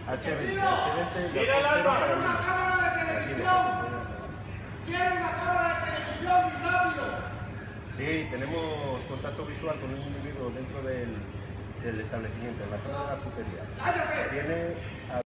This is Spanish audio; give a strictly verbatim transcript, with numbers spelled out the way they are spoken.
H veinte, H veinte. ¡Mira el arma! ¡Quiero una cámara de televisión! ¡Quiero una cámara de televisión rápido! Sí, tenemos contacto visual con un individuo dentro del, del establecimiento, en la zona de la frutería. ¡Cállate! Tiene